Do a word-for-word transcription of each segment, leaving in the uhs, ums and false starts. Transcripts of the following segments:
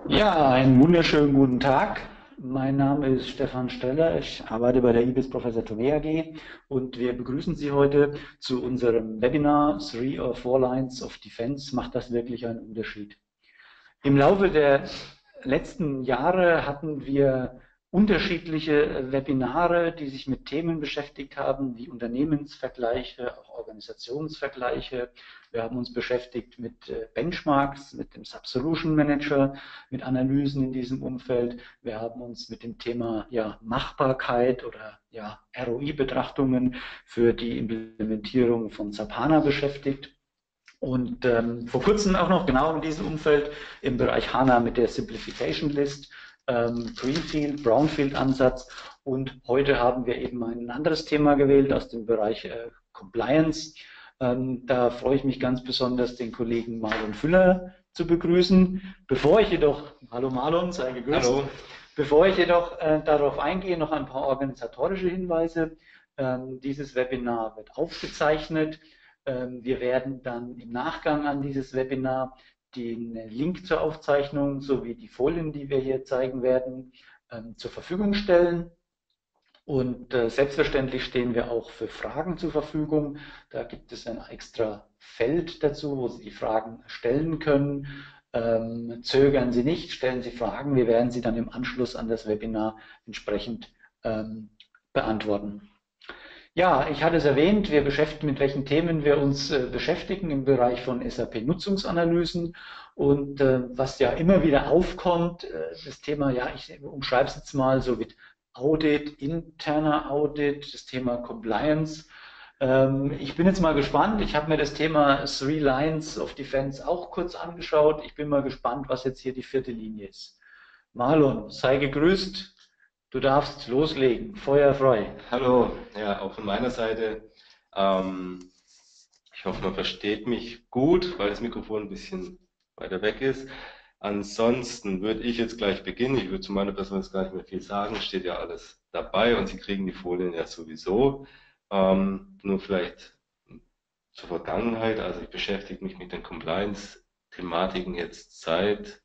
Ja, einen wunderschönen guten Tag. Mein Name ist Stefan Steller. Ich arbeite bei der I B I S Professor Towe A G und wir begrüßen Sie heute zu unserem Webinar Three or Four Lines of Defense. Macht das wirklich einen Unterschied? Im Laufe der letzten Jahre hatten wir unterschiedliche Webinare, die sich mit Themen beschäftigt haben, wie Unternehmensvergleiche, auch Organisationsvergleiche. Wir haben uns beschäftigt mit Benchmarks, mit dem Sub-Solution Manager, mit Analysen in diesem Umfeld. Wir haben uns mit dem Thema ja, Machbarkeit oder ja, R O I-Betrachtungen für die Implementierung von SAP HANA beschäftigt. Und ähm, vor kurzem auch noch genau in diesem Umfeld im Bereich HANA mit der Simplification List, ähm, Greenfield, Brownfield Ansatz. Und heute haben wir eben ein anderes Thema gewählt aus dem Bereich äh, Compliance. Ähm, da freue ich mich ganz besonders, den Kollegen Marlon Füller zu begrüßen. Bevor ich jedoch, hallo Marlon, sei gegrüßt. Hallo. Bevor ich jedoch äh, darauf eingehe, noch ein paar organisatorische Hinweise. Ähm, dieses Webinar wird aufgezeichnet. Wir werden dann im Nachgang an dieses Webinar den Link zur Aufzeichnung sowie die Folien, die wir hier zeigen werden, zur Verfügung stellen. Und selbstverständlich stehen wir auch für Fragen zur Verfügung. Da gibt es ein extra Feld dazu, wo Sie die Fragen stellen können. Ähm, zögern Sie nicht, stellen Sie Fragen. Wir werden sie dann im Anschluss an das Webinar entsprechend ähm, beantworten. Ja, ich hatte es erwähnt, wir beschäftigen, mit welchen Themen wir uns äh, beschäftigen im Bereich von S A P-Nutzungsanalysen. Und äh, was ja immer wieder aufkommt, äh, das Thema, ja, ich umschreibe es jetzt mal so mit Audit, interner Audit, das Thema Compliance. Ähm, ich bin jetzt mal gespannt. Ich habe mir das Thema Three Lines of Defense auch kurz angeschaut. Ich bin mal gespannt, was jetzt hier die vierte Linie ist. Marlon, sei gegrüßt. Du darfst loslegen. Feuer frei. Hallo, ja, auch von meiner Seite. Ähm, ich hoffe, man versteht mich gut, weil das Mikrofon ein bisschen weiter weg ist. Ansonsten würde ich jetzt gleich beginnen. Ich würde zu meiner Person jetzt gar nicht mehr viel sagen. Steht ja alles dabei und Sie kriegen die Folien ja sowieso. Ähm, nur vielleicht zur Vergangenheit. Also ich beschäftige mich mit den Compliance-Thematiken jetzt seit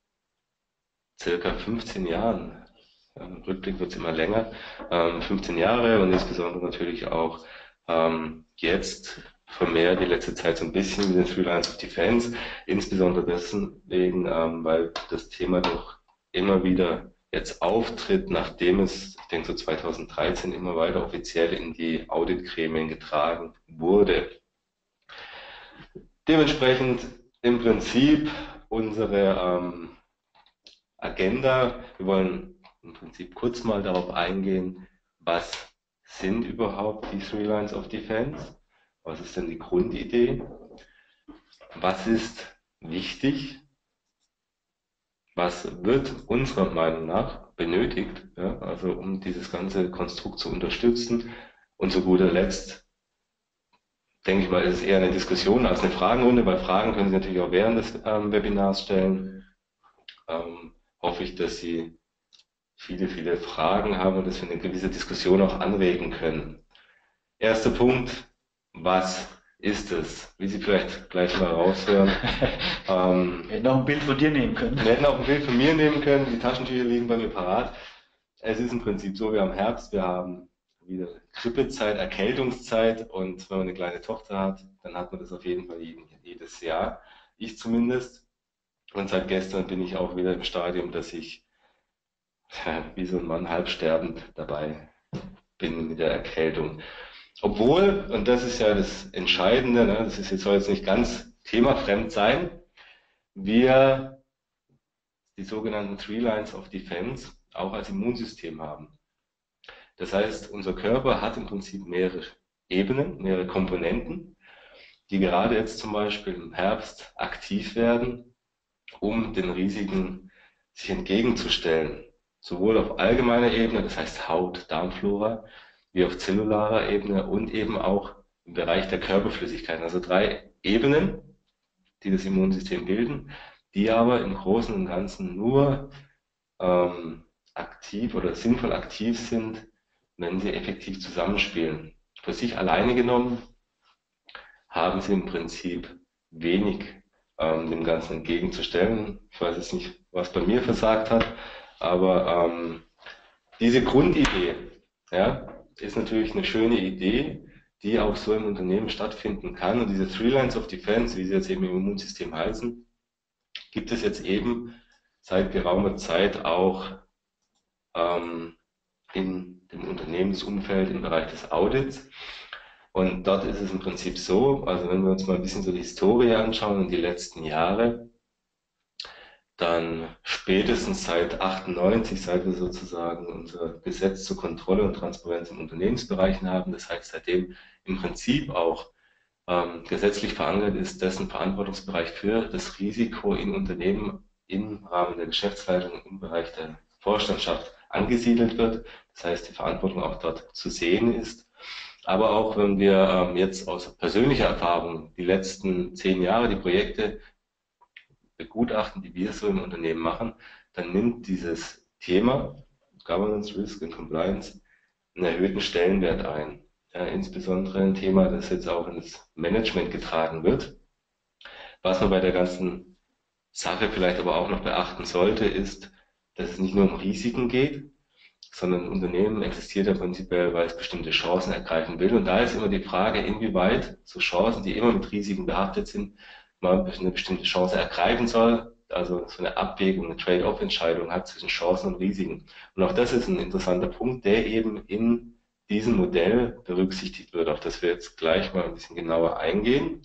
circa fünfzehn Jahren. Im Rückblick wird es immer länger, ähm, fünfzehn Jahre und insbesondere natürlich auch ähm, jetzt vermehrt die letzte Zeit so ein bisschen mit den Three Lines of Defense, insbesondere deswegen, ähm, weil das Thema doch immer wieder jetzt auftritt, nachdem es, ich denke so zweitausenddreizehn, immer weiter offiziell in die Auditgremien getragen wurde. Dementsprechend im Prinzip unsere ähm, Agenda. Wir wollen im Prinzip kurz mal darauf eingehen, was sind überhaupt die Three Lines of Defense? Was ist denn die Grundidee? Was ist wichtig? Was wird unserer Meinung nach benötigt, ja, also um dieses ganze Konstrukt zu unterstützen? Und zu guter Letzt, denke ich mal, ist es eher eine Diskussion als eine Fragenrunde, weil Fragen können Sie natürlich auch während des ähm, Webinars stellen. Ähm, hoffe ich, dass Sie viele, viele Fragen haben und dass wir eine gewisse Diskussion auch anregen können. Erster Punkt, was ist es? Wie Sie vielleicht gleich mal raushören. ähm, wir hätten auch ein Bild von dir nehmen können. Wir hätten auch ein Bild von mir nehmen können, die Taschentücher liegen bei mir parat. Es ist im Prinzip so, wir haben Herbst, wir haben wieder Grippezeit, Erkältungszeit und wenn man eine kleine Tochter hat, dann hat man das auf jeden Fall jedes Jahr. Ich zumindest. Und seit gestern bin ich auch wieder im Stadium, dass ich wie so ein Mann halb sterbend dabei bin mit der Erkältung. Obwohl, und das ist ja das Entscheidende, ne, das ist jetzt, soll jetzt nicht ganz themafremd sein, wir die sogenannten Three Lines of Defense auch als Immunsystem haben. Das heißt, unser Körper hat im Prinzip mehrere Ebenen, mehrere Komponenten, die gerade jetzt zum Beispiel im Herbst aktiv werden, um den Risiken sich entgegenzustellen. Sowohl auf allgemeiner Ebene, das heißt Haut, Darmflora, wie auf zellularer Ebene und eben auch im Bereich der Körperflüssigkeiten. Also drei Ebenen, die das Immunsystem bilden, die aber im Großen und Ganzen nur ähm, aktiv oder sinnvoll aktiv sind, wenn sie effektiv zusammenspielen. Für sich alleine genommen haben sie im Prinzip wenig ähm, dem Ganzen entgegenzustellen. Ich weiß jetzt nicht, was bei mir versagt hat, aber ähm, diese Grundidee, ja, ist natürlich eine schöne Idee, die auch so im Unternehmen stattfinden kann. Und diese Three Lines of Defense, wie sie jetzt eben im Immunsystem heißen, gibt es jetzt eben seit geraumer Zeit auch ähm, in dem Unternehmensumfeld im Bereich des Audits. Und dort ist es im Prinzip so, also wenn wir uns mal ein bisschen so die Historie anschauen und die letzten Jahre, dann spätestens seit achtundneunzig, seit wir sozusagen unser Gesetz zur Kontrolle und Transparenz im Unternehmensbereichen haben, das heißt seitdem im Prinzip auch ähm, gesetzlich verankert ist, dessen Verantwortungsbereich für das Risiko in Unternehmen im Rahmen der Geschäftsleitung im Bereich der Vorstandschaft angesiedelt wird. Das heißt, die Verantwortung auch dort zu sehen ist. Aber auch wenn wir ähm, jetzt aus persönlicher Erfahrung die letzten zehn Jahre die Projekte begutachten, die wir so im Unternehmen machen, dann nimmt dieses Thema Governance, Risk und Compliance einen erhöhten Stellenwert ein. Ja, insbesondere ein Thema, das jetzt auch ins Management getragen wird. Was man bei der ganzen Sache vielleicht aber auch noch beachten sollte, ist, dass es nicht nur um Risiken geht, sondern ein Unternehmen existiert ja prinzipiell, weil es bestimmte Chancen ergreifen will. Und da ist immer die Frage, inwieweit so Chancen, die immer mit Risiken behaftet sind, man eine bestimmte Chance ergreifen soll, also so eine Abwägung, eine Trade-off-Entscheidung hat zwischen Chancen und Risiken. Und auch das ist ein interessanter Punkt, der eben in diesem Modell berücksichtigt wird, auf das wir jetzt gleich mal ein bisschen genauer eingehen.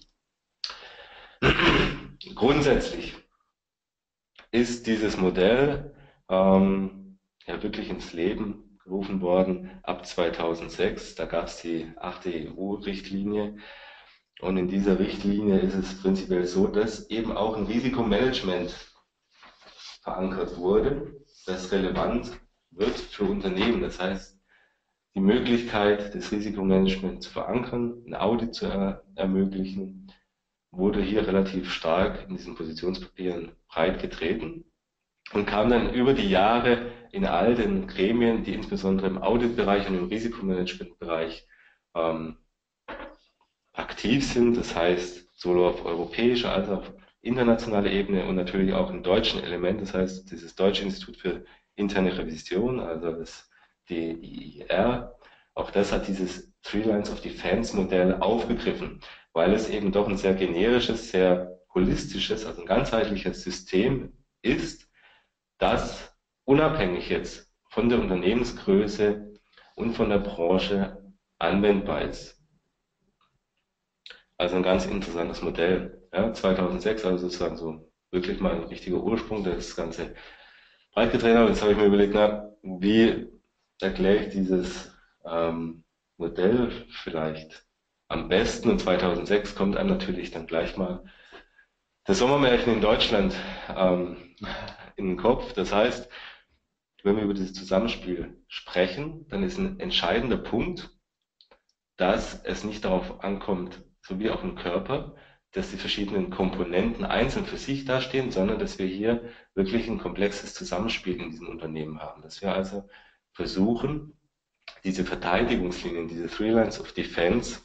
Grundsätzlich ist dieses Modell ähm, ja wirklich ins Leben gerufen worden ab zweitausendsechs. Da gab es die achte E U-Richtlinie. Und in dieser Richtlinie ist es prinzipiell so, dass eben auch ein Risikomanagement verankert wurde, das relevant wird für Unternehmen. Das heißt, die Möglichkeit, das Risikomanagement zu verankern, ein Audit zu er ermöglichen, wurde hier relativ stark in diesen Positionspapieren breit getreten und kam dann über die Jahre in all den Gremien, die insbesondere im Auditbereich und im Risikomanagementbereich ähm, aktiv sind, das heißt sowohl auf europäischer als auch auf internationaler Ebene und natürlich auch im deutschen Element, das heißt dieses Deutsche Institut für interne Revision, also das D I I R, auch das hat dieses Three Lines of Defense Modell aufgegriffen, weil es eben doch ein sehr generisches, sehr holistisches, also ein ganzheitliches System ist, das unabhängig jetzt von der Unternehmensgröße und von der Branche anwendbar ist. Also ein ganz interessantes Modell. Ja, zweitausendsechs, also sozusagen so wirklich mal ein richtiger Ursprung, der das Ganze breit getreten hat. Jetzt habe ich mir überlegt, na, wie erkläre ich dieses ähm, Modell vielleicht am besten? Und zweitausendsechs kommt einem natürlich dann gleich mal das Sommermärchen in Deutschland ähm, in den Kopf. Das heißt, wenn wir über dieses Zusammenspiel sprechen, dann ist ein entscheidender Punkt, dass es nicht darauf ankommt, so wie auf dem Körper, dass die verschiedenen Komponenten einzeln für sich dastehen, sondern dass wir hier wirklich ein komplexes Zusammenspiel in diesem Unternehmen haben. Dass wir also versuchen, diese Verteidigungslinien, diese Three Lines of Defense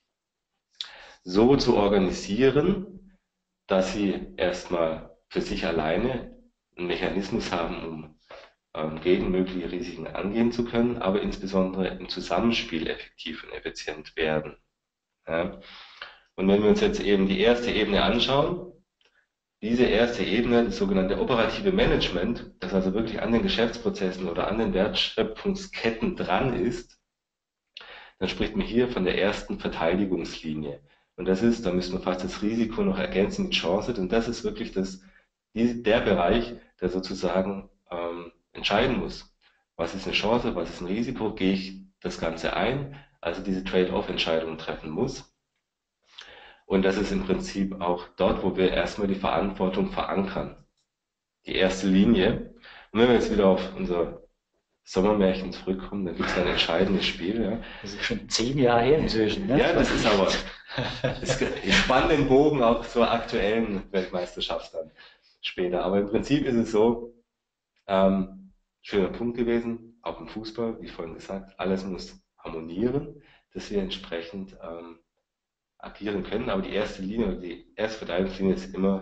so zu organisieren, dass sie erstmal für sich alleine einen Mechanismus haben, um ähm, gegen mögliche Risiken angehen zu können, aber insbesondere im Zusammenspiel effektiv und effizient werden. Ja. Und wenn wir uns jetzt eben die erste Ebene anschauen, diese erste Ebene, das sogenannte operative Management, das also wirklich an den Geschäftsprozessen oder an den Wertschöpfungsketten dran ist, dann spricht man hier von der ersten Verteidigungslinie. Und das ist, da müssen wir fast das Risiko noch ergänzen mit Chance, denn das ist wirklich das, der Bereich, der sozusagen ähm, entscheiden muss. Was ist eine Chance, was ist ein Risiko, gehe ich das Ganze ein, also diese Trade-off-Entscheidungen treffen muss. Und das ist im Prinzip auch dort, wo wir erstmal die Verantwortung verankern. Die erste Linie. Und wenn wir jetzt wieder auf unser Sommermärchen zurückkommen, dann gibt es ein entscheidendes Spiel. Ja. Das ist schon zehn Jahre her inzwischen. Ne? Ja, das ist aber, das spannt den Bogen auch zur aktuellen Weltmeisterschaft dann später. Aber im Prinzip ist es so, ähm, schöner Punkt gewesen, auch im Fußball, wie vorhin gesagt, alles muss harmonieren, dass wir entsprechend ähm, agieren können, aber die erste Linie, die erste Verteidigungslinie ist immer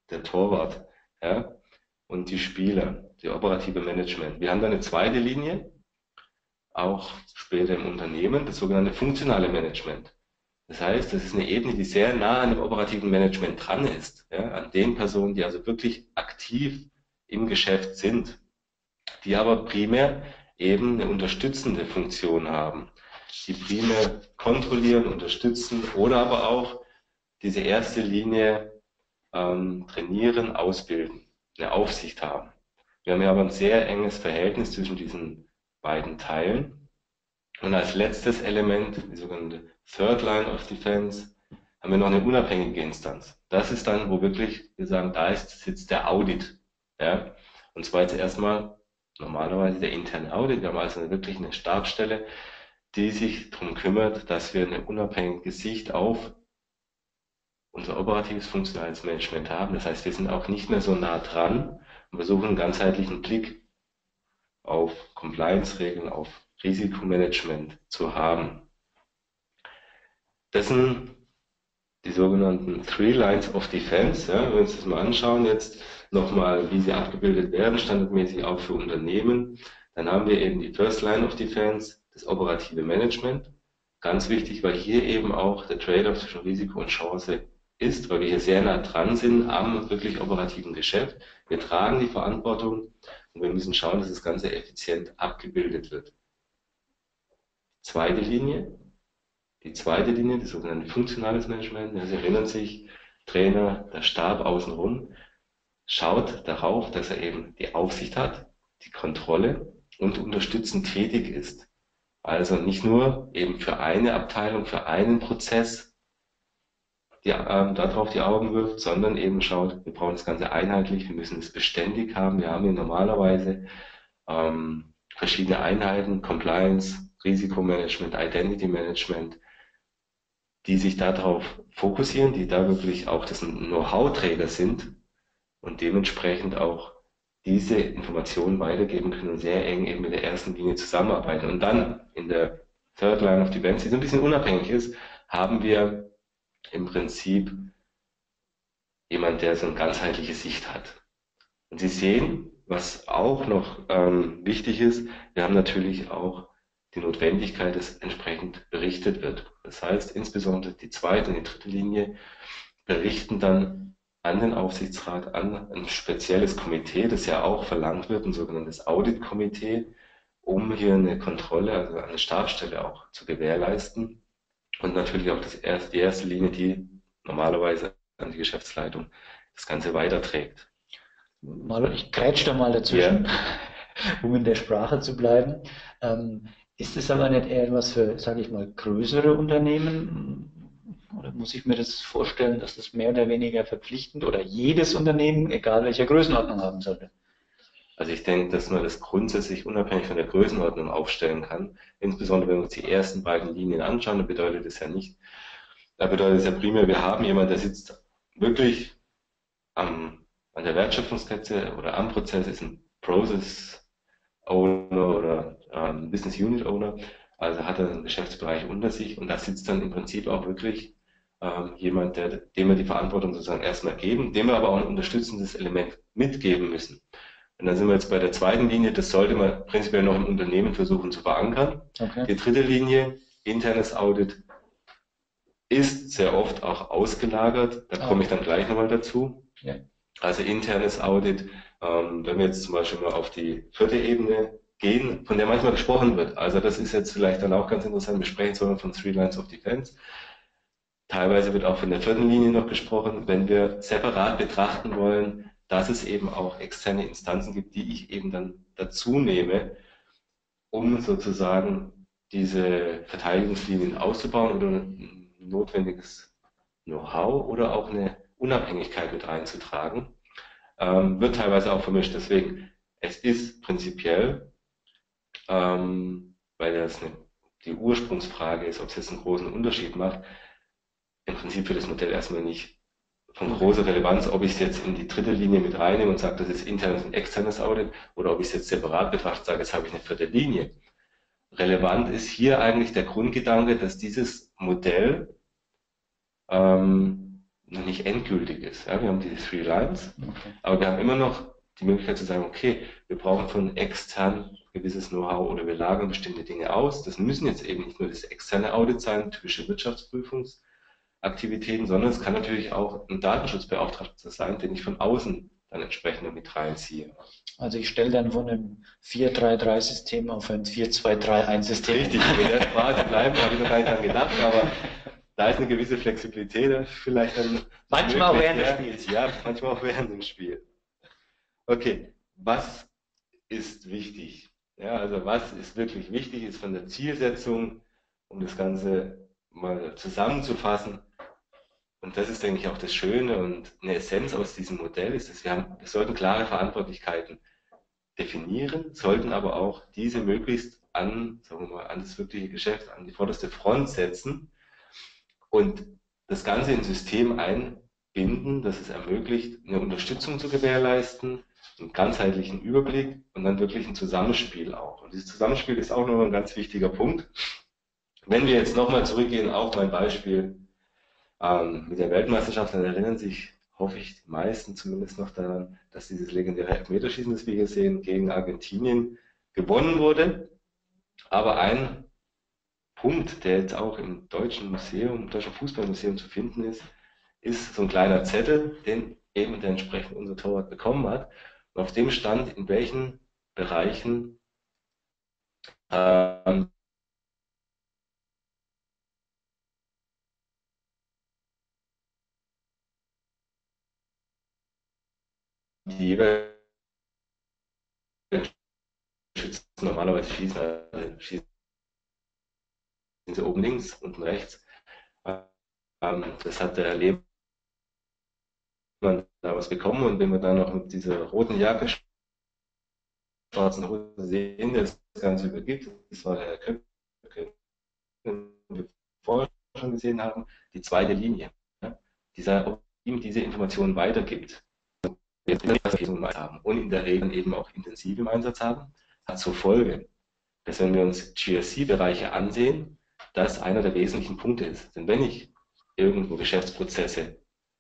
der Torwart, ja, und die Spieler, die operative Management. Wir haben da eine zweite Linie, auch später im Unternehmen, das sogenannte funktionale Management. Das heißt, das ist eine Ebene, die sehr nah an dem operativen Management dran ist, ja, an den Personen, die also wirklich aktiv im Geschäft sind, die aber primär eben eine unterstützende Funktion haben, die primär kontrollieren, unterstützen oder aber auch diese erste Linie ähm, trainieren, ausbilden, eine Aufsicht haben. Wir haben ja aber ein sehr enges Verhältnis zwischen diesen beiden Teilen. Und als letztes Element, die sogenannte Third Line of Defense, haben wir noch eine unabhängige Instanz. Das ist dann, wo wirklich wir sagen, da ist, sitzt der Audit. Ja? Und zwar jetzt erstmal normalerweise der interne Audit. Wir haben also wirklich eine Stabsstelle, die sich darum kümmert, dass wir eine unabhängige Sicht auf unser operatives funktionales Management haben. Das heißt, wir sind auch nicht mehr so nah dran und versuchen einen ganzheitlichen Blick auf Compliance-Regeln, auf Risikomanagement zu haben. Das sind die sogenannten Three Lines of Defense. Ja, wenn wir uns das mal anschauen, jetzt nochmal, wie sie abgebildet werden, standardmäßig auch für Unternehmen, dann haben wir eben die First Line of Defense, das operative Management. Ganz wichtig, weil hier eben auch der Trade-off zwischen Risiko und Chance ist, weil wir hier sehr nah dran sind am wirklich operativen Geschäft. Wir tragen die Verantwortung und wir müssen schauen, dass das Ganze effizient abgebildet wird. Zweite Linie, die zweite Linie, das sogenannte funktionales Management. Sie erinnern sich, Trainer, der Stab außenrum, schaut darauf, dass er eben die Aufsicht hat, die Kontrolle und unterstützend tätig ist. Also nicht nur eben für eine Abteilung, für einen Prozess die, ähm, darauf die Augen wirft, sondern eben schaut, wir brauchen das Ganze einheitlich, wir müssen es beständig haben. Wir haben hier normalerweise ähm, verschiedene Einheiten, Compliance, Risikomanagement, Identity Management, die sich darauf fokussieren, die da wirklich auch das Know-how-Träger sind und dementsprechend auch diese Informationen weitergeben können und sehr eng eben mit der ersten Linie zusammenarbeiten. Und dann in der Third Line of Defense, die so ein bisschen unabhängig ist, haben wir im Prinzip jemand, der so eine ganzheitliche Sicht hat. Und Sie sehen, was auch noch ähm, wichtig ist, wir haben natürlich auch die Notwendigkeit, dass entsprechend berichtet wird. Das heißt, insbesondere die zweite und die dritte Linie berichten dann an den Aufsichtsrat, an ein spezielles Komitee, das ja auch verlangt wird, ein sogenanntes Audit-Komitee, um hier eine Kontrolle, also eine Stabsstelle auch zu gewährleisten. Und natürlich auch das erste, die erste Linie, die normalerweise an die Geschäftsleitung das Ganze weiterträgt. Marlon, ich grätsch da mal dazwischen, ja. Um in der Sprache zu bleiben. Ähm, ist es aber nicht eher etwas für, sage ich mal, größere Unternehmen? Oder muss ich mir das vorstellen, dass das mehr oder weniger verpflichtend oder jedes Unternehmen, egal welcher Größenordnung, haben sollte? Also ich denke, dass man das grundsätzlich unabhängig von der Größenordnung aufstellen kann. Insbesondere wenn wir uns die ersten beiden Linien anschauen, dann bedeutet es ja nicht, da bedeutet es ja primär, wir haben jemanden, der sitzt wirklich am, an der Wertschöpfungskette oder am Prozess, ist ein Process Owner oder ähm, Business Unit Owner, also hat er einen Geschäftsbereich unter sich und da sitzt dann im Prinzip auch wirklich ähm, jemand, der, dem wir die Verantwortung sozusagen erstmal geben, dem wir aber auch ein unterstützendes Element mitgeben müssen. Und dann sind wir jetzt bei der zweiten Linie, das sollte man prinzipiell noch im Unternehmen versuchen zu verankern. Okay. Die dritte Linie, internes Audit, ist sehr oft auch ausgelagert. Da komme ich dann gleich nochmal dazu. Ja. Also internes Audit, ähm, wenn wir jetzt zum Beispiel mal auf die vierte Ebene gehen, von der manchmal gesprochen wird. Also das ist jetzt vielleicht dann auch ganz interessant. Wir sprechen zwar von Three Lines of Defense. Teilweise wird auch von der vierten Linie noch gesprochen. Wenn wir separat betrachten wollen, dass es eben auch externe Instanzen gibt, die ich eben dann dazu nehme, um sozusagen diese Verteidigungslinien auszubauen oder ein notwendiges Know-how oder auch eine Unabhängigkeit mit reinzutragen, ähm, wird teilweise auch vermischt. Deswegen, es ist prinzipiell, ähm, weil das eine, die Ursprungsfrage ist, ob es jetzt einen großen Unterschied macht, im Prinzip für das Modell erstmal nicht von großer Relevanz, ob ich es jetzt in die dritte Linie mit reinnehme und sage, das ist internes und externes Audit, oder ob ich es jetzt separat betrachte und sage, jetzt habe ich eine vierte Linie. Relevant ist hier eigentlich der Grundgedanke, dass dieses Modell ähm, noch nicht endgültig ist. Ja, wir haben die Three Lines, Okay. aber wir haben immer noch die Möglichkeit zu sagen, okay, wir brauchen von extern gewisses Know-how oder wir lagern bestimmte Dinge aus. Das müssen jetzt eben nicht nur das externe Audit sein, typische Wirtschaftsprüfungsaktivitäten, sondern es kann natürlich auch ein Datenschutzbeauftragter sein, den ich von außen dann entsprechend mit reinziehe. Also ich stelle dann von einem vier drei drei System auf ein vier zwei drei eins System. Richtig, in der Phase bleiben, habe ich noch gar nicht dran gedacht, aber da ist eine gewisse Flexibilität vielleicht dann. Manchmal auch während des ja, Spiels. Ja, manchmal auch während dem Spiel. Okay, was ist wichtig? Ja, also was ist wirklich wichtig, ist von der Zielsetzung, um das Ganze mal zusammenzufassen. Und das ist, denke ich, auch das Schöne und eine Essenz aus diesem Modell ist, dass wir haben, wir sollten klare Verantwortlichkeiten definieren, sollten aber auch diese möglichst an, sagen wir mal, an das wirkliche Geschäft, an die vorderste Front setzen und das Ganze ins System einbinden, dass es ermöglicht, eine Unterstützung zu gewährleisten, einen ganzheitlichen Überblick und dann wirklich ein Zusammenspiel auch. Und dieses Zusammenspiel ist auch noch ein ganz wichtiger Punkt. Wenn wir jetzt nochmal zurückgehen auf mein Beispiel ähm, mit der Weltmeisterschaft, dann erinnern sich, hoffe ich, die meisten zumindest noch daran, dass dieses legendäre Elfmeterschießen, das wir hier sehen, gegen Argentinien gewonnen wurde. Aber ein Punkt, der jetzt auch im Deutschen Museum, im Deutschen Fußballmuseum zu finden ist, ist so ein kleiner Zettel, den eben der entsprechend unser Torwart bekommen hat. Und auf dem stand, in welchen Bereichen ähm, die jeweils Schützen normalerweise schießen, also schießen sie oben links, unten rechts. Ähm, das hat der Herr Lehmann damals bekommen und wenn wir dann noch mit dieser roten Jacke, schwarzen Hose sehen, der das Ganze übergibt, das war der Herr Köpke, den wir vorher schon gesehen haben, die zweite Linie, ja, dieser ihm diese Informationen weitergibt. Haben und in der Regel eben auch intensiv im Einsatz haben, hat zur Folge, dass wenn wir uns G R C-Bereiche ansehen, das einer der wesentlichen Punkte ist. Denn wenn ich irgendwo Geschäftsprozesse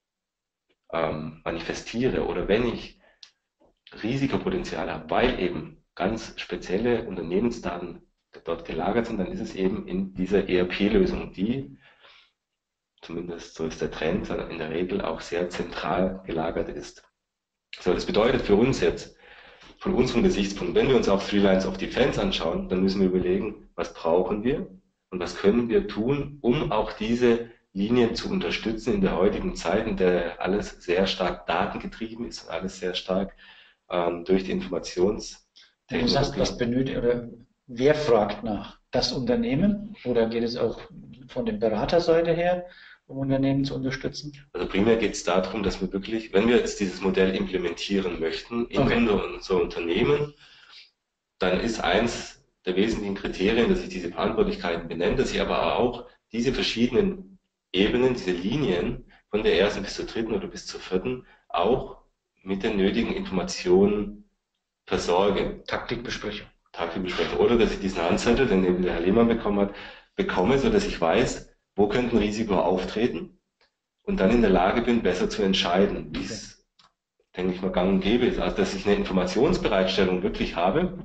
ähm, manifestiere oder wenn ich Risikopotenzial habe, weil eben ganz spezielle Unternehmensdaten dort gelagert sind, dann ist es eben in dieser E R P-Lösung, die, zumindest so ist der Trend, in der Regel auch sehr zentral gelagert ist. So, das bedeutet für uns jetzt, von unserem Gesichtspunkt, wenn wir uns auch Three Lines of Defense anschauen, dann müssen wir überlegen, was brauchen wir und was können wir tun, um auch diese Linien zu unterstützen in der heutigen Zeit, in der alles sehr stark datengetrieben ist und alles sehr stark ähm, durch die Informationstechnologie. Du sagst, was benötigt oder wer fragt nach? Das Unternehmen oder geht es auch von der Beraterseite her, um Unternehmen zu unterstützen? Also primär geht es darum, dass wir wirklich, wenn wir jetzt dieses Modell implementieren möchten in Okay. unser Unternehmen, dann ist eins der wesentlichen Kriterien, dass ich diese Verantwortlichkeiten benenne, dass ich aber auch diese verschiedenen Ebenen, diese Linien von der ersten bis zur dritten oder bis zur vierten auch mit den nötigen Informationen versorge. Taktikbesprechung. Taktikbesprechung. Oder dass ich diesen Handzettel, den eben der Herr Lehmann bekommen hat, bekomme, sodass ich weiß, wo könnten Risiken auftreten und dann in der Lage bin, besser zu entscheiden, wie es, denke ich mal, gang und gäbe ist. Also, dass ich eine Informationsbereitstellung wirklich habe,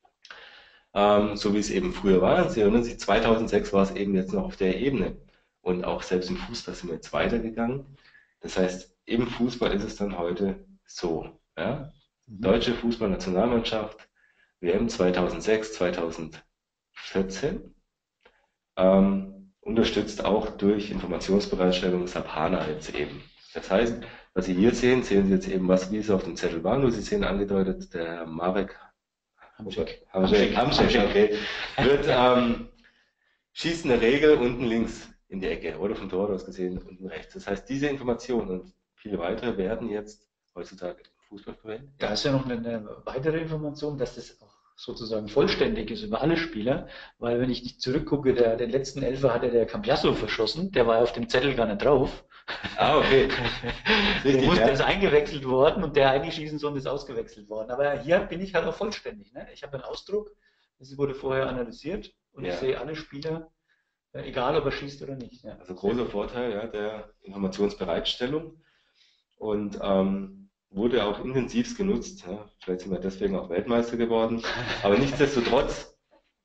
ähm, so wie es eben früher war. Sie erinnern sich, zweitausendsechs war es eben jetzt noch auf der Ebene. Und auch selbst im Fußball sind wir jetzt weitergegangen. Das heißt, im Fußball ist es dann heute so. Ja? Mhm. Deutsche Fußballnationalmannschaft, W M zweitausendsechs, zweitausendvierzehn, ähm, unterstützt auch durch Informationsbereitstellung S A P HANA jetzt eben. Das heißt, was Sie hier sehen, sehen Sie jetzt eben, was wie es auf dem Zettel war. Nur Sie sehen angedeutet, der Herr Marek Hamschik. Hamschik, Hamschik, okay, wird ähm, schießt eine Regel unten links in die Ecke oder vom Tor aus gesehen unten rechts. Das heißt, diese Informationen und viele weitere werden jetzt heutzutage im Fußball verwendet. Da ist ja noch eine, eine weitere Information, dass das auch sozusagen vollständig ist über alle Spieler, weil wenn ich nicht zurückgucke, der, den letzten Elfer hatte der Cambiasso verschossen, der war auf dem Zettel gar nicht drauf. Ah, okay. Der Richtig, musste ja. ist eingewechselt worden und der eigentlich schießen soll, ist ausgewechselt worden. Aber hier bin ich halt auch vollständig. Ne? Ich habe einen Ausdruck, das wurde vorher analysiert und Ja. ich sehe alle Spieler Egal, ob er schießt oder nicht. Ja. Also großer Vorteil, ja, der Informationsbereitstellung und ähm, wurde auch intensivst genutzt. Ja. Vielleicht sind wir deswegen auch Weltmeister geworden. Aber nichtsdestotrotz,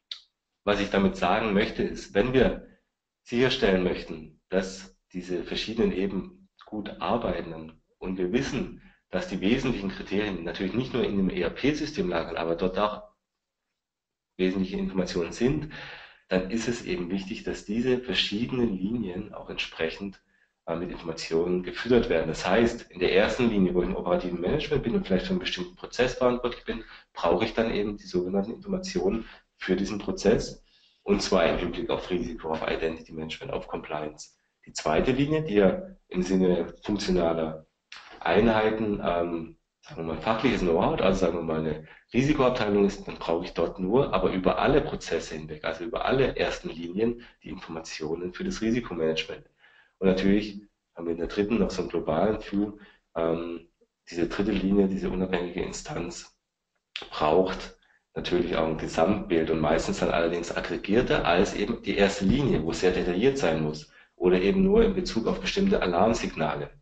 was ich damit sagen möchte, ist, wenn wir sicherstellen möchten, dass diese verschiedenen Ebenen gut arbeiten und wir wissen, dass die wesentlichen Kriterien natürlich nicht nur in dem E R P-System lagern, aber dort auch wesentliche Informationen sind, dann ist es eben wichtig, dass diese verschiedenen Linien auch entsprechend äh, mit Informationen gefüttert werden. Das heißt, in der ersten Linie, wo ich im operativen Management bin und vielleicht für einen bestimmten Prozess verantwortlich bin, brauche ich dann eben die sogenannten Informationen für diesen Prozess, und zwar im Hinblick auf Risiko, auf Identity Management, auf Compliance. Die zweite Linie, die ja im Sinne funktionaler Einheiten, ähm, sagen wir mal, fachliches Know-how, also sagen wir mal eine Risikoabteilung ist, dann brauche ich dort nur, aber über alle Prozesse hinweg, also über alle ersten Linien, die Informationen für das Risikomanagement. Und natürlich haben wir in der dritten noch so einen globalen View, ähm, diese dritte Linie, diese unabhängige Instanz braucht natürlich auch ein Gesamtbild und meistens dann allerdings aggregierter als eben die erste Linie, wo es sehr detailliert sein muss oder eben nur in Bezug auf bestimmte Alarmsignale.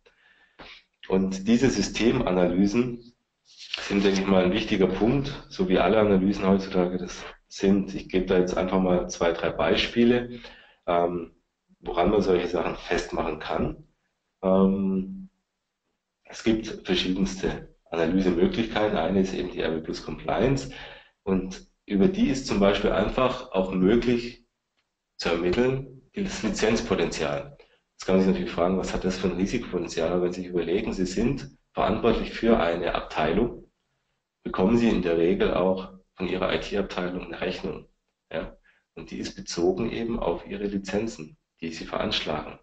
Und diese Systemanalysen sind, denke ich mal, ein wichtiger Punkt, so wie alle Analysen heutzutage das sind. Ich gebe da jetzt einfach mal zwei, drei Beispiele, ähm, woran man solche Sachen festmachen kann. Ähm, es gibt verschiedenste Analysemöglichkeiten. Eine ist eben die R W Plus Compliance und über die ist zum Beispiel einfach auch möglich zu ermitteln, das Lizenzpotenzial. Jetzt kann man sich natürlich fragen, was hat das für ein Risikopotenzial? Aber wenn Sie sich überlegen, Sie sind verantwortlich für eine Abteilung, bekommen Sie in der Regel auch von Ihrer I T-Abteilung eine Rechnung. Ja? Und die ist bezogen eben auf Ihre Lizenzen, die Sie veranschlagen.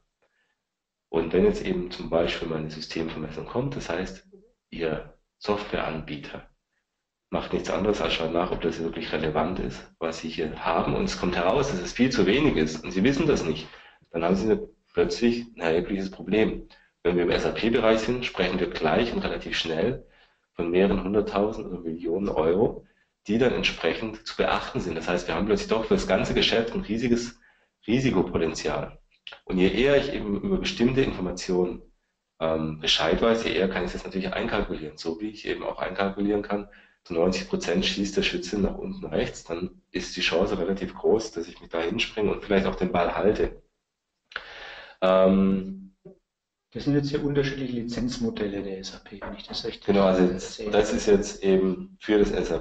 Und wenn jetzt eben zum Beispiel mal eine Systemvermessung kommt, das heißt, Ihr Softwareanbieter macht nichts anderes als schaut nach, ob das wirklich relevant ist, was Sie hier haben, und es kommt heraus, dass es viel zu wenig ist und Sie wissen das nicht, dann haben Sie plötzlich ein erhebliches Problem. Wenn wir im S A P-Bereich sind, sprechen wir gleich und relativ schnell von mehreren hunderttausend oder Millionen Euro, die dann entsprechend zu beachten sind. Das heißt, wir haben plötzlich doch für das ganze Geschäft ein riesiges Risikopotenzial. Und je eher ich eben über bestimmte Informationen ähm, Bescheid weiß, je eher kann ich das natürlich einkalkulieren, so wie ich eben auch einkalkulieren kann, zu neunzig Prozent schießt der Schütze nach unten rechts, dann ist die Chance relativ groß, dass ich mich da hinspringe und vielleicht auch den Ball halte. Ähm, Das sind jetzt hier unterschiedliche Lizenzmodelle der S A P, wenn ich das richtig genau, also sehe. das ist jetzt eben für das S A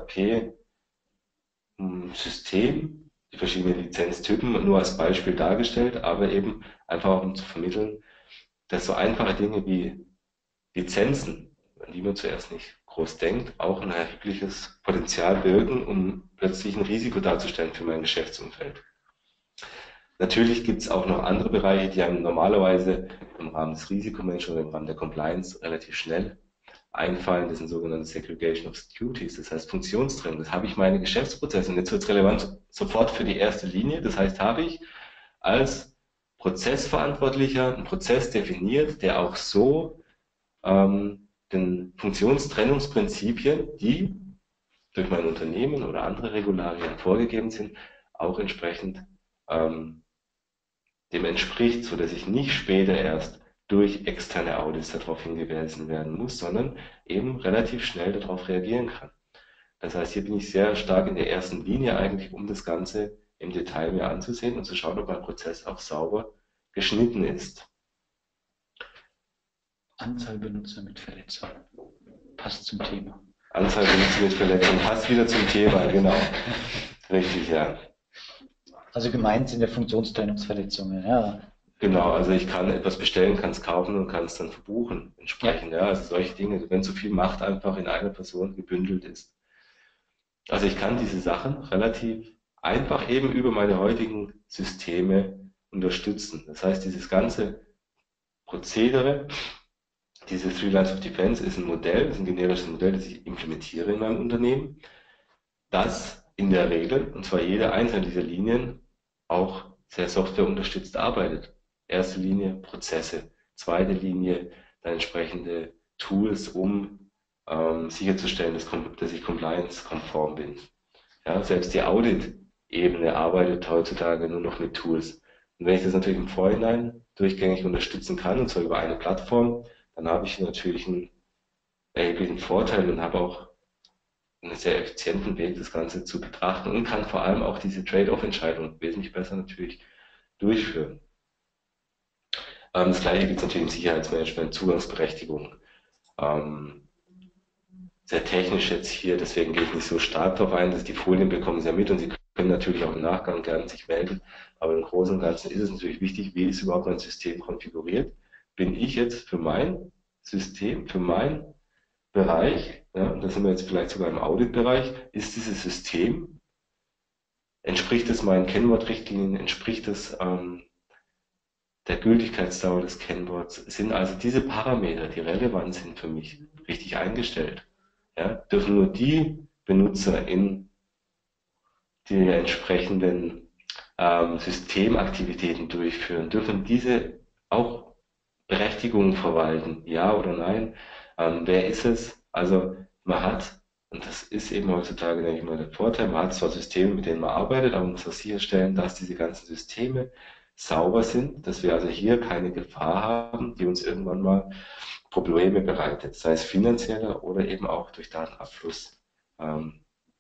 P-System, die verschiedenen Lizenztypen nur als Beispiel dargestellt, aber eben einfach um zu vermitteln, dass so einfache Dinge wie Lizenzen, an die man zuerst nicht groß denkt, auch ein erhebliches Potenzial birgen, um plötzlich ein Risiko darzustellen für mein Geschäftsumfeld. Natürlich gibt es auch noch andere Bereiche, die einem normalerweise im Rahmen des Risikomanagements oder im Rahmen der Compliance relativ schnell einfallen. Das sind sogenannte Segregation of Duties, das heißt Funktionstrennung. Das habe ich meine Geschäftsprozesse und jetzt wird es relevant sofort für die erste Linie. Das heißt, habe ich als Prozessverantwortlicher einen Prozess definiert, der auch so ähm, den Funktionstrennungsprinzipien, die durch mein Unternehmen oder andere Regularien vorgegeben sind, auch entsprechend ähm, dem entspricht, so dass ich nicht später erst durch externe Audits darauf hingewiesen werden muss, sondern eben relativ schnell darauf reagieren kann. Das heißt, hier bin ich sehr stark in der ersten Linie eigentlich, um das Ganze im Detail mir anzusehen und zu schauen, ob mein Prozess auch sauber geschnitten ist. Anzahl Benutzer mit Verletzung. Passt zum Thema. Anzahl Benutzer mit Verletzung passt wieder zum Thema, genau. Richtig, ja. Also gemeint sind ja Funktionstrennungsverletzungen, ja. Genau, also ich kann etwas bestellen, kann es kaufen und kann es dann verbuchen entsprechend. Ja. Ja, also solche Dinge, wenn zu viel Macht einfach in einer Person gebündelt ist. Also ich kann diese Sachen relativ einfach eben über meine heutigen Systeme unterstützen. Das heißt, dieses ganze Prozedere, diese Three Lines of Defense ist ein Modell, ist ein generisches Modell, das ich implementiere in meinem Unternehmen, das in der Regel, und zwar jede einzelne dieser Linien, auch sehr softwareunterstützt arbeitet. Erste Linie Prozesse, zweite Linie dann entsprechende Tools, um ähm, sicherzustellen, dass, dass ich compliance-konform bin. Ja, selbst die Audit-Ebene arbeitet heutzutage nur noch mit Tools. Und wenn ich das natürlich im Vorhinein durchgängig unterstützen kann, und zwar über eine Plattform, dann habe ich natürlich einen erheblichen Vorteil und habe auch einen sehr effizienten Weg, das Ganze zu betrachten und kann vor allem auch diese Trade-off-Entscheidung wesentlich besser natürlich durchführen. Ähm, das Gleiche gibt es natürlich im Sicherheitsmanagement, Zugangsberechtigung. Ähm, sehr technisch jetzt hier, deswegen gehe ich nicht so stark darauf ein, dass die Folien bekommen Sie ja mit und Sie können natürlich auch im Nachgang gerne sich melden. Aber im Großen und Ganzen ist es natürlich wichtig, wie ist überhaupt mein System konfiguriert? Bin ich jetzt für mein System, für mein Bereich, ja, und da sind wir jetzt vielleicht sogar im Auditbereich, ist dieses System, entspricht es meinen Kennwortrichtlinien, entspricht es ähm, der Gültigkeitsdauer des Kennworts, sind also diese Parameter, die relevant sind für mich, richtig eingestellt. Ja, dürfen nur die Benutzer in die entsprechenden ähm, Systemaktivitäten durchführen, dürfen diese auch Berechtigungen verwalten, ja oder nein? Ähm, wer ist es? Also man hat, und das ist eben heutzutage, denke ich mal, der Vorteil, man hat zwar Systeme, mit denen man arbeitet, aber man muss auch sicherstellen, dass diese ganzen Systeme sauber sind, dass wir also hier keine Gefahr haben, die uns irgendwann mal Probleme bereitet, sei es finanzieller oder eben auch durch Datenabfluss ähm,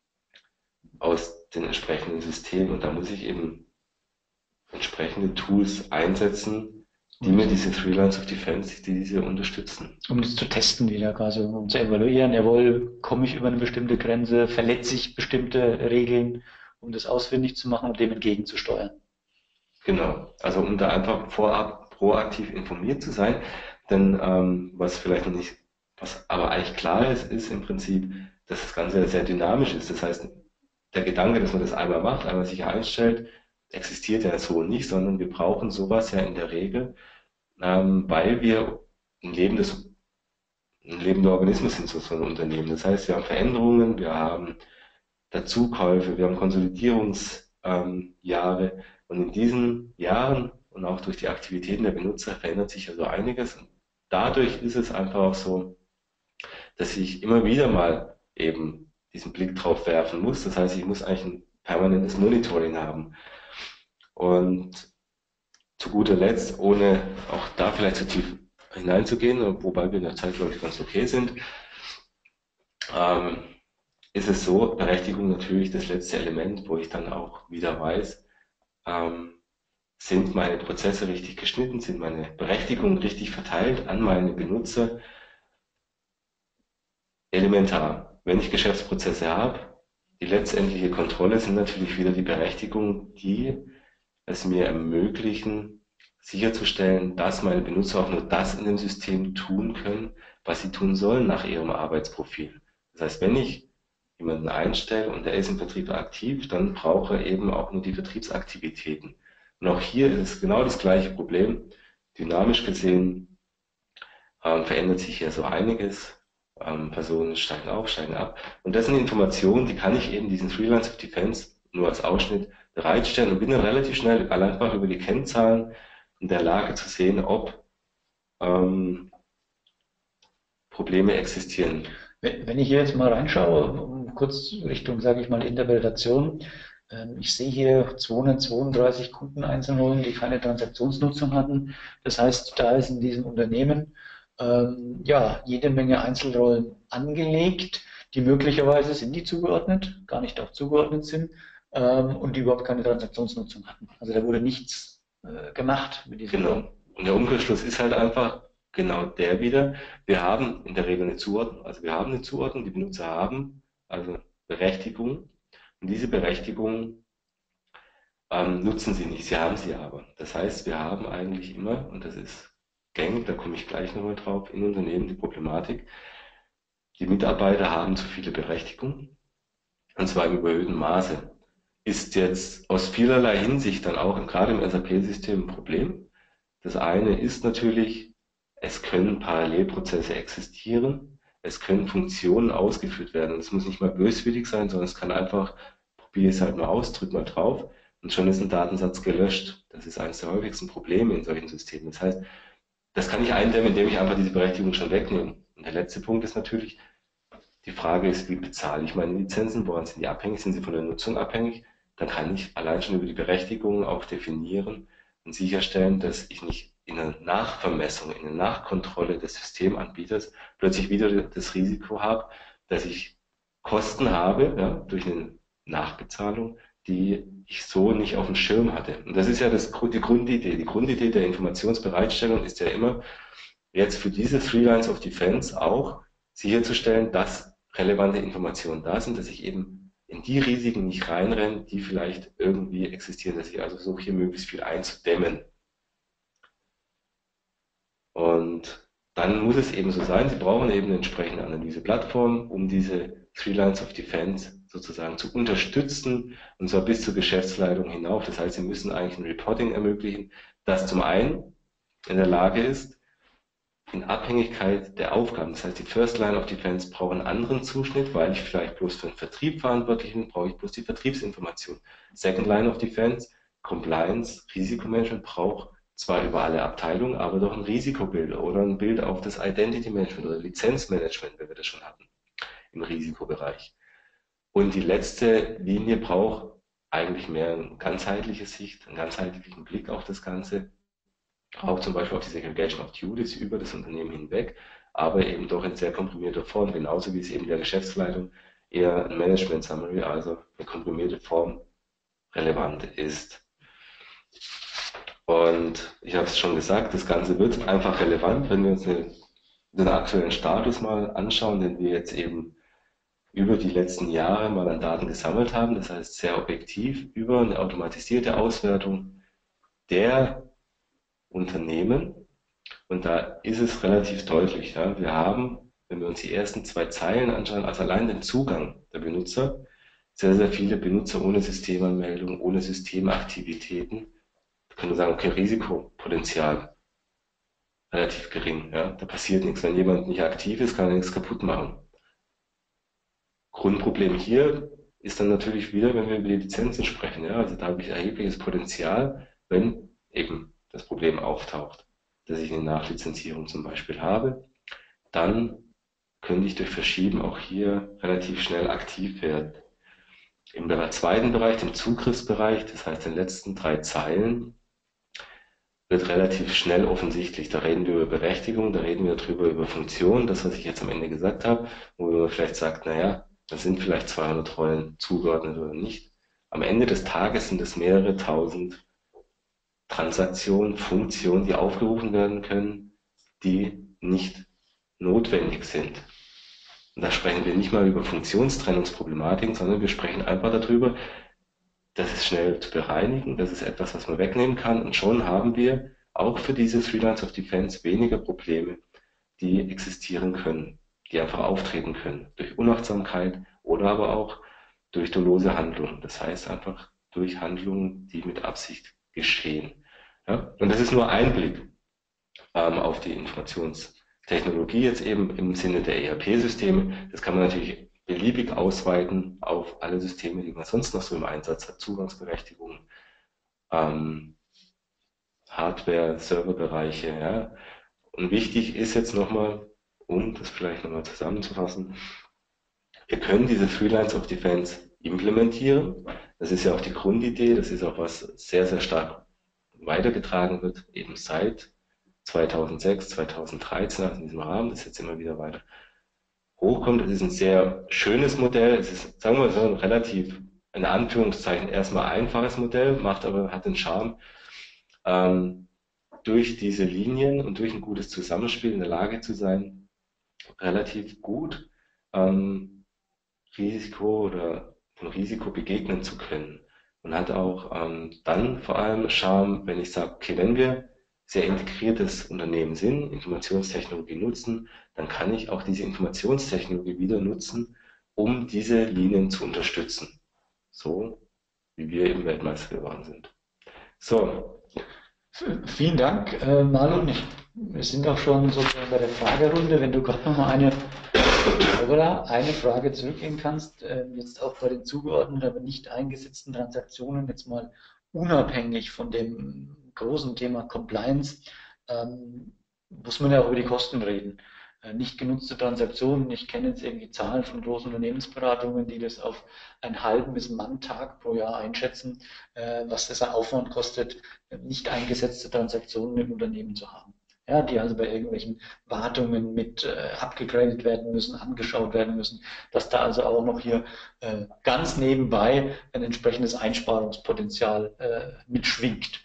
aus den entsprechenden Systemen. Und da muss ich eben entsprechende Tools einsetzen, die mir diese Three Lines of Defense, die diese unterstützen. Um das zu testen wieder quasi, um zu evaluieren, jawohl, komme ich über eine bestimmte Grenze, verletze ich bestimmte Regeln, um das ausfindig zu machen und dem entgegenzusteuern. Genau, also um da einfach vorab proaktiv informiert zu sein, denn ähm, was vielleicht noch nicht, was aber eigentlich klar ist, ist im Prinzip, dass das Ganze sehr dynamisch ist. Das heißt, der Gedanke, dass man das einmal macht, einmal sicher einstellt, existiert ja so nicht, sondern wir brauchen sowas ja in der Regel, ähm, weil wir ein lebendes, ein lebender Organismus sind, so so ein Unternehmen. Das heißt, wir haben Veränderungen, wir haben Dazukäufe, wir haben Konsolidierungsjahre ähm, Jahre. Und in diesen Jahren und auch durch die Aktivitäten der Benutzer verändert sich also einiges. Und dadurch ist es einfach auch so, dass ich immer wieder mal eben diesen Blick drauf werfen muss. Das heißt, ich muss eigentlich ein permanentes Monitoring haben. Und zu guter Letzt, ohne auch da vielleicht zu tief hineinzugehen, wobei wir in der Zeit, glaube ich, ganz okay sind, ähm, ist es so, Berechtigung natürlich das letzte Element, wo ich dann auch wieder weiß, ähm, sind meine Prozesse richtig geschnitten, sind meine Berechtigungen richtig verteilt an meine Benutzer. Elementar. Wenn ich Geschäftsprozesse habe, die letztendliche Kontrolle sind natürlich wieder die Berechtigungen, die es mir ermöglichen, sicherzustellen, dass meine Benutzer auch nur das in dem System tun können, was sie tun sollen nach ihrem Arbeitsprofil. Das heißt, wenn ich jemanden einstelle und der ist im Vertrieb aktiv, dann brauche er eben auch nur die Vertriebsaktivitäten. Und auch hier ist es genau das gleiche Problem. Dynamisch gesehen ähm, verändert sich hier so einiges. Ähm, Personen steigen auf, steigen ab. Und das sind Informationen, die kann ich eben diesen Three Lines of Defense nur als Ausschnitt bereitstellen und bin dann relativ schnell einfach über die Kennzahlen in der Lage zu sehen, ob ähm, Probleme existieren. Wenn, wenn ich hier jetzt mal reinschaue, kurz Richtung, sage ich mal, Interpretation, ähm, ich sehe hier zweihundertzweiunddreißig Kundeneinzelrollen, die keine Transaktionsnutzung hatten. Das heißt, da ist in diesem Unternehmen ähm, ja jede Menge Einzelrollen angelegt, die möglicherweise sind die zugeordnet, gar nicht auch zugeordnet sind ähm, und die überhaupt keine Transaktionsnutzung hatten. Also da wurde nichts äh, gemacht mit diesen Rollen. Genau. Und der Umkehrschluss ist halt einfach genau der wieder. Wir haben in der Regel eine Zuordnung. Also wir haben eine Zuordnung, die Benutzer haben also Berechtigung. Und diese Berechtigung ähm, nutzen sie nicht, sie haben sie aber. Das heißt, wir haben eigentlich immer, und das ist gängig, da komme ich gleich nochmal drauf, in Unternehmen die Problematik, die Mitarbeiter haben zu viele Berechtigungen, und zwar im überhöhten Maße. Ist jetzt aus vielerlei Hinsicht dann auch gerade im S A P-System ein Problem. Das eine ist natürlich, es können Parallelprozesse existieren, es können Funktionen ausgeführt werden. Es muss nicht mal böswillig sein, sondern es kann einfach, probiere es halt mal aus, drück mal drauf und schon ist ein Datensatz gelöscht. Das ist eines der häufigsten Probleme in solchen Systemen. Das heißt, das kann ich eindämmen, indem ich einfach diese Berechtigung schon wegnehme. Und der letzte Punkt ist natürlich, die Frage ist, wie bezahle ich meine Lizenzen? Woran sind die abhängig? Sind sie von der Nutzung abhängig? Dann kann ich allein schon über die Berechtigungen auch definieren, und sicherstellen, dass ich nicht in einer Nachvermessung, in einer Nachkontrolle des Systemanbieters plötzlich wieder das Risiko habe, dass ich Kosten habe, ja, durch eine Nachbezahlung, die ich so nicht auf dem Schirm hatte. Und das ist ja das, die Grundidee. Die Grundidee der Informationsbereitstellung ist ja immer, jetzt für diese Three Lines of Defense auch sicherzustellen, dass relevante Informationen da sind, dass ich eben in die Risiken nicht reinrenne, die vielleicht irgendwie existieren, dass ich also versuche, hier möglichst viel einzudämmen. Und dann muss es eben so sein, Sie brauchen eben eine entsprechende Analyseplattform, um diese Three Lines of Defense sozusagen zu unterstützen, und zwar bis zur Geschäftsleitung hinauf. Das heißt, Sie müssen eigentlich ein Reporting ermöglichen, das zum einen in der Lage ist, in Abhängigkeit der Aufgaben, das heißt, die First Line of Defense braucht einen anderen Zuschnitt, weil ich vielleicht bloß für den Vertrieb verantwortlich bin, brauche ich bloß die Vertriebsinformation. Second Line of Defense, Compliance, Risikomanagement braucht zwar über alle Abteilungen, aber doch ein Risikobild oder ein Bild auf das Identity Management oder Lizenzmanagement, wenn wir das schon hatten, im Risikobereich. Und die letzte Linie braucht eigentlich mehr eine ganzheitliche Sicht, einen ganzheitlichen Blick auf das Ganze, auch zum Beispiel auf die Segregation of Duties über das Unternehmen hinweg, aber eben doch in sehr komprimierter Form, genauso wie es eben der Geschäftsleitung eher ein Management Summary, also eine komprimierte Form, relevant ist. Und ich habe es schon gesagt, das Ganze wird einfach relevant, wenn wir uns den aktuellen Status mal anschauen, den wir jetzt eben über die letzten Jahre mal an Daten gesammelt haben. Das heißt, sehr objektiv über eine automatisierte Auswertung der Unternehmen. Und da ist es relativ deutlich. Ja. Wir haben, wenn wir uns die ersten zwei Zeilen anschauen, also allein den Zugang der Benutzer, sehr, sehr viele Benutzer ohne Systemanmeldung, ohne Systemaktivitäten. Da können wir sagen, okay, Risikopotenzial relativ gering. Ja. Da passiert nichts. Wenn jemand nicht aktiv ist, kann er nichts kaputt machen. Grundproblem hier ist dann natürlich wieder, wenn wir über die Lizenzen sprechen. Ja. Also da habe ich erhebliches Potenzial, wenn eben das Problem auftaucht, dass ich eine Nachlizenzierung zum Beispiel habe, dann könnte ich durch Verschieben auch hier relativ schnell aktiv werden. Im zweiten Bereich, dem Zugriffsbereich, das heißt den letzten drei Zeilen, wird relativ schnell offensichtlich. Da reden wir über Berechtigung, da reden wir drüber über Funktion, das, was ich jetzt am Ende gesagt habe, wo man vielleicht sagt, naja, das sind vielleicht zweihundert Rollen zugeordnet oder nicht. Am Ende des Tages sind es mehrere tausend Transaktionen, Funktionen, die aufgerufen werden können, die nicht notwendig sind. Und da sprechen wir nicht mal über Funktionstrennungsproblematiken, sondern wir sprechen einfach darüber, das ist schnell zu bereinigen, das ist etwas, was man wegnehmen kann, und schon haben wir auch für diese Three Lines of Defense weniger Probleme, die existieren können, die einfach auftreten können, durch Unachtsamkeit oder aber auch durch dolose Handlungen. Das heißt einfach durch Handlungen, die mit Absicht geschehen. Ja? Und das ist nur ein Blick ähm, auf die Informationstechnologie jetzt eben im Sinne der E R P-Systeme. Das kann man natürlich beliebig ausweiten auf alle Systeme, die man sonst noch so im Einsatz hat, Zugangsberechtigungen, ähm, Hardware, Serverbereiche. Ja? Und wichtig ist jetzt nochmal, um das vielleicht nochmal zusammenzufassen, wir können diese Three Lines of Defense implementieren. Das ist ja auch die Grundidee, das ist auch was sehr, sehr stark weitergetragen wird, eben seit zweitausendsechs, zweitausenddreizehn, also in diesem Rahmen, das jetzt immer wieder weiter hochkommt. Es ist ein sehr schönes Modell, es ist, sagen wir mal so, ein relativ, in Anführungszeichen, erstmal einfaches Modell, macht aber, hat den Charme, ähm, durch diese Linien und durch ein gutes Zusammenspiel in der Lage zu sein, relativ gut ähm, Risiko oder dem Risiko begegnen zu können. Und hat auch ähm, dann vor allem Charme, wenn ich sage, okay, wenn wir sehr integriertes Unternehmen sind, Informationstechnologie nutzen, dann kann ich auch diese Informationstechnologie wieder nutzen, um diese Linien zu unterstützen. So wie wir eben Weltmeister geworden sind. So. Vielen Dank, äh, Marlon. Ich, wir sind auch schon so bei der Fragerunde. Wenn du gerade noch mal eine, oder eine Frage zurückgehen kannst, äh, jetzt auch bei den zugeordneten, aber nicht eingesetzten Transaktionen, jetzt mal unabhängig von dem großen Thema Compliance, ähm, muss man ja auch über die Kosten reden. nicht genutzte Transaktionen. Ich kenne jetzt irgendwie Zahlen von großen Unternehmensberatungen, die das auf einen halben bis Manntag pro Jahr einschätzen, was das an Aufwand kostet, nicht eingesetzte Transaktionen im Unternehmen zu haben. Ja, die also bei irgendwelchen Wartungen mit äh, abgegradet werden müssen, angeschaut werden müssen, dass da also auch noch hier äh, ganz nebenbei ein entsprechendes Einsparungspotenzial äh, mitschwingt.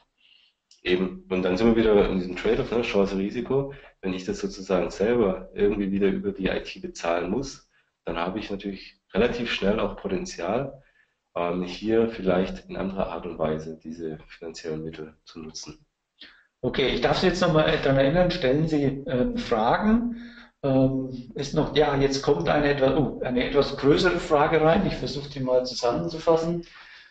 Eben, und dann sind wir wieder in diesem Trade-off, ne, Chance-Risiko. Wenn ich das sozusagen selber irgendwie wieder über die I T bezahlen muss, dann habe ich natürlich relativ schnell auch Potenzial, ähm, hier vielleicht in anderer Art und Weise diese finanziellen Mittel zu nutzen. Okay, ich darf Sie jetzt nochmal daran erinnern, stellen Sie ähm, Fragen. Ähm, ist noch, ja, jetzt kommt eine, etwa, oh, eine etwas größere Frage rein. Ich versuche die mal zusammenzufassen.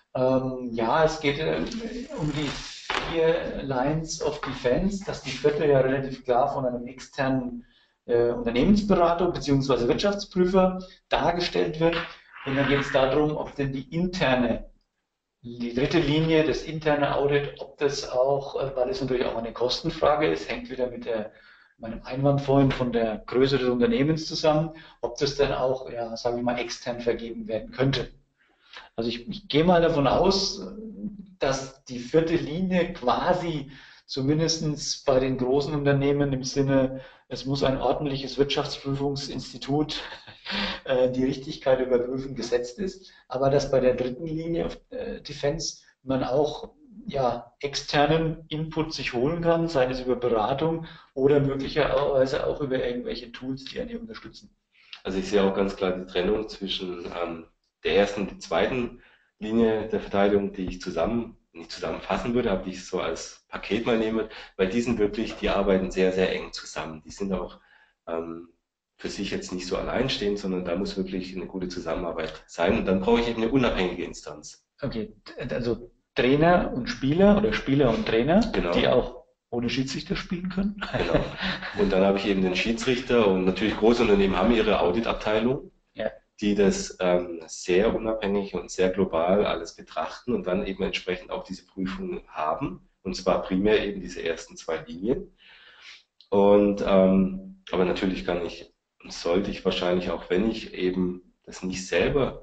Ähm, ja, es geht äh, um die vier Lines of Defense, dass die vierte ja relativ klar von einem externen äh, Unternehmensberater bzw. Wirtschaftsprüfer dargestellt wird. Und dann geht es darum, ob denn die interne Die dritte Linie, das interne Audit, ob das auch, weil es natürlich auch eine Kostenfrage ist, hängt wieder mit der, meinem Einwand vorhin von der Größe des Unternehmens zusammen, ob das dann auch, ja, sagen wir mal, extern vergeben werden könnte. Also ich, ich gehe mal davon aus, dass die vierte Linie quasi zumindest bei den großen Unternehmen im Sinne, es muss ein ordentliches Wirtschaftsprüfungsinstitut äh, die Richtigkeit überprüfen, gesetzt ist, aber dass bei der dritten Linie auf äh, Defense man auch ja, externen Input sich holen kann, sei es über Beratung oder möglicherweise auch über irgendwelche Tools, die einen hier unterstützen. Also ich sehe auch ganz klar die Trennung zwischen ähm, der ersten und der zweiten Linie der Verteidigung, die ich zusammen, nicht zusammenfassen würde, aber die ich so als Paket mal nehme, weil die sind wirklich, die arbeiten sehr, sehr eng zusammen. Die sind auch ähm, für sich jetzt nicht so alleinstehend, sondern da muss wirklich eine gute Zusammenarbeit sein. Und dann brauche ich eben eine unabhängige Instanz. Okay, also Trainer und Spieler oder Spieler und Trainer, Genau. die auch ohne Schiedsrichter spielen können. Genau. Und dann habe ich eben den Schiedsrichter und natürlich große Unternehmen haben ihre Auditabteilung, Ja. die das ähm, sehr unabhängig und sehr global alles betrachten und dann eben entsprechend auch diese Prüfungen haben. Und zwar primär eben diese ersten zwei Linien. Und ähm, aber natürlich kann ich, sollte ich wahrscheinlich auch, wenn ich eben das nicht selber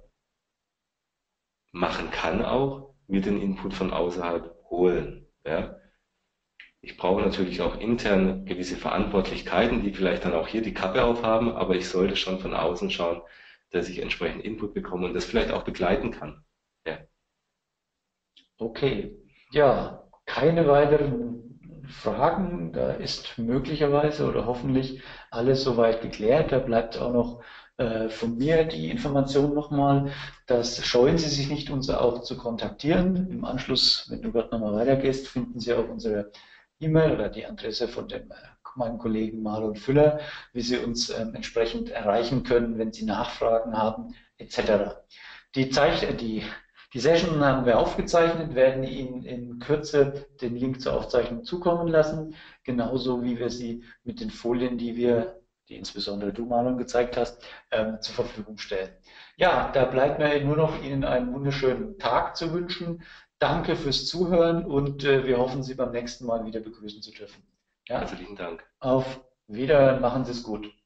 machen kann, auch mir den Input von außerhalb holen. Ja? Ich brauche natürlich auch intern gewisse Verantwortlichkeiten, die vielleicht dann auch hier die Kappe aufhaben, aber ich sollte schon von außen schauen, dass ich entsprechend Input bekomme und das vielleicht auch begleiten kann. Ja. Okay, ja, keine weiteren Fragen. Da ist möglicherweise oder hoffentlich alles soweit geklärt. Da bleibt auch noch äh, von mir die Information nochmal, dass scheuen Sie sich nicht, uns auch zu kontaktieren. Im Anschluss, wenn du gerade nochmal weitergehst, finden Sie auch unsere E-Mail oder die Adresse von dem, äh, meinem Kollegen Marlon Füller, wie Sie uns ähm, entsprechend erreichen können, wenn Sie Nachfragen haben, et cetera. Die, Zeich die, die Session haben wir aufgezeichnet, werden Ihnen in Kürze den Link zur Aufzeichnung zukommen lassen, genauso wie wir sie mit den Folien, die wir, die insbesondere du, Marlon, gezeigt hast, ähm, zur Verfügung stellen. Ja, da bleibt mir nur noch Ihnen einen wunderschönen Tag zu wünschen. Danke fürs Zuhören und äh, wir hoffen, Sie beim nächsten Mal wieder begrüßen zu dürfen. Ja? Herzlichen Dank. Auf Wiederhören, machen Sie es gut.